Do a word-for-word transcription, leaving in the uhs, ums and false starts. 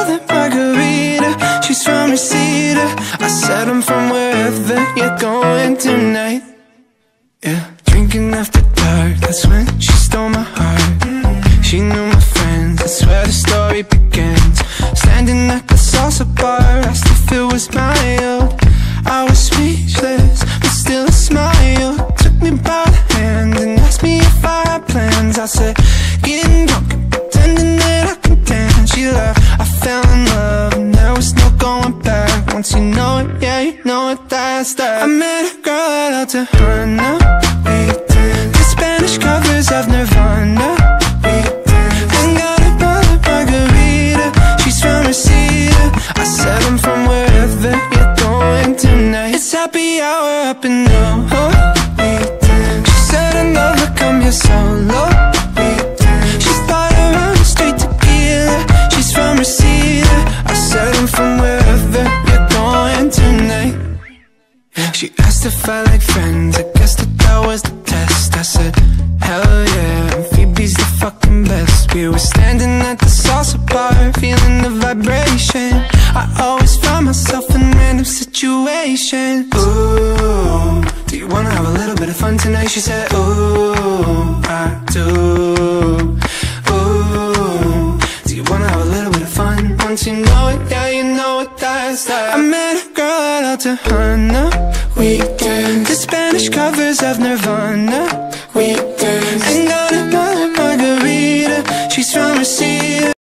another margarita. She's from Reseda. I said I'm from wherever you're going tonight. Yeah, drinking after dark, that's when she stole my heart. She knew my friends, that's where the story begins. Standing at the salsa bar, asked if it was my old. I was speechless, but still a smile took me by the hand and asked me if I had plans. I said, getting drunk and pretending that I can dance. She laughed, I fell in love, and there was no going back. Once you know it, yeah, you know it, that's that. I met a girl at El Tejano. We danced to Spanish covers of Nirvana. We danced and got another margarita. She's from Reseda. I said I'm from wherever you're going tonight. It's happy hour up in NoHo. We danced. She said another come here solo. We danced. She thought around straight tequila. She's from Reseda. I said I'm from wherever you're going tonight. She asked if I like friends, I guess that that was the test. I said, hell yeah, and Phoebe's the fucking best. We were standing at the salsa bar, feeling the vibration. I always found myself in random situations. Ooh, do you wanna have a little bit of fun tonight? She said, ooh, I do. Ooh, do you wanna have a little bit of fun? Once you know it, yeah, you know it, that's that. I met a girl at El Tejano. We danced to Spanish covers of Nirvana. We